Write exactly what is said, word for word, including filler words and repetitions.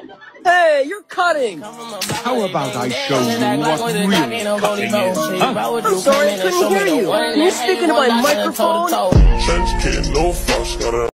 Hey, you're cutting! How about I show you what real cutting is? Huh? I'm sorry, I couldn't hear you. Can you speak into my microphone?